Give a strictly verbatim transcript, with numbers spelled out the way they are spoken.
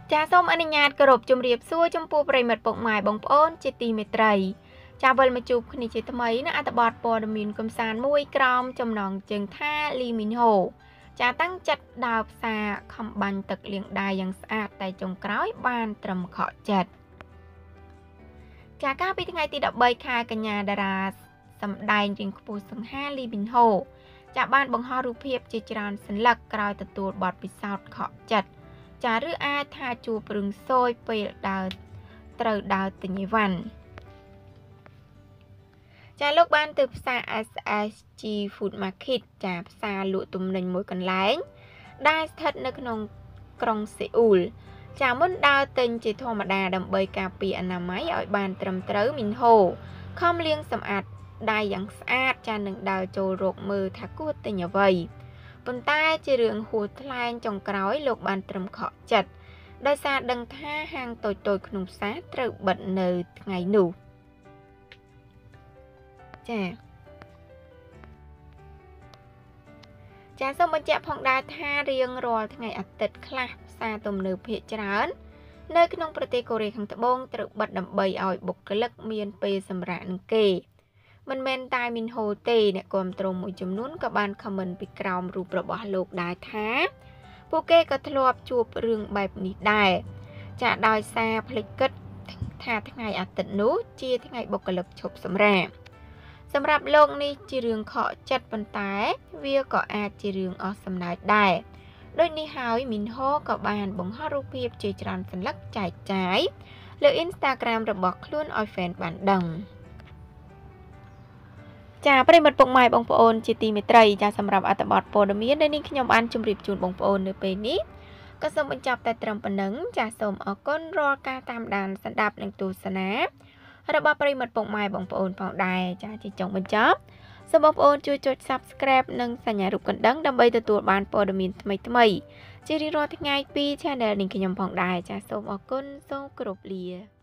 ចាសូមអនុញ្ញាតគោរពជំរាបសួរចំពោះប្រិមិត្តពុកម៉ែបងប្អូនជាទីមេត្រីចាវិលមកជួបគ្នាជាថ្មីនៅអត្ថបទព័ត៌មានកំសាន្តមួយក្រោមចំណងជើងថាលីមីនហូចាតាំងចិត្តដើរផ្សារខំបាញ់ទឹកលាងដៃយ៉ាងស្អាតតែចុងក្រោយបានត្រឹមខកចិត្តចាកាលពីថ្ងៃទីដប់បីខែកញ្ញាតារាសម្ដែងរៀងខ្ពស់សង្ហាលីមីនហូចាបានបង្ហោះរូបភាពជាច្រើនសន្លឹកក្រោយទទួលបទពិសោធន៍ខកចិត្តចាឬអាចថាជួបរឿងសោយពេលដើរត្រូវដើរទិញអីវ៉ាន់ចាលោកបានទៅផ្សារ เอส เอส จี Food Market ចាផ្សារលក់ទំនិញមួយកន្លែងដែលស្ថិតនៅក្នុងក្រុងសេអ៊ូលចាមុនដើរទិញជាធម្មតាដើម្បីការពារអនាម័យឲ្យបានត្រឹមត្រូវមីនហូខំលាងសម្អាតដៃយ៉ាងស្អាតចានឹងដើរចូលរកមើលថាគួរទិញអ្វីប៉ុន្តែជារឿងហួសថ្លែងចុងក្រោយលោកបានត្រឹមខកចិត្តដោយសារដឹងថាហាងតូចៗក្នុងផ្សារត្រូវបិទនៅថ្ងៃនោះចាចាសូមបញ្ជាក់ផងដែរថារៀងរាល់ថ្ងៃអាទិត្យខ្លះផ្សារទំនើបភាគច្រើននៅក្នុងប្រទេសកូរ៉េខាងត្បូងត្រូវបិទដើម្បីឲ្យបុគ្គលិកមានពេលសម្រាកនឹងគេមិនមែនតែមីនហូទេអ្នកគាំទ្រមួយចំនួនក៏បានខមមិនពីក្រោមរូបរបស់លោកដែរថាពួកគេក៏ធ្លាប់ជួបរឿងបែបនេះដែរចាដោយសារភ្លេចគិតថាថ្ងៃអាទិត្យនោះជាថ្ងៃបុគ្គលិកឈប់សម្រាកសម្រាប់លោកនេះជារឿងខកចិត្តប៉ុន្តែវាក៏អាចជារឿងអស់សំណើចដែរដូចនេះហើយមីនហូក៏បានបង្ហោះរូបភាពជាច្រើនសន្លឹកចែកចាយលើ Instagram របស់ខ្លួនឲ្យ fan បានដឹងចាប្រិមិត្តពុកម៉ែបងប្អូនជាទីមេត្រីចាសម្រាប់អត្ថបទព័ត៌មានដែលនេះខ្ញុំបានជម្រាបជូនបងប្អូននៅពេលនេះក៏សូមបញ្ចប់តែត្រឹមប៉ុណ្ណឹងចាសូមអរគុណរាល់ការតាមដានស្ដាប់និងទស្សនារបស់ប្រិមិត្តពុកម៉ែបងប្អូនផងដែរចាជាចុងបញ្ចប់សូមបងប្អូនជួយចុច Subscribe និងសញ្ញារូបកណ្ដឹងដើម្បីទទួលបានព័ត៌មានថ្មីៗជារៀងរាល់ថ្ងៃពី Channel នេះខ្ញុំផងដែរចាសូមអរគុណសូមគោរពលា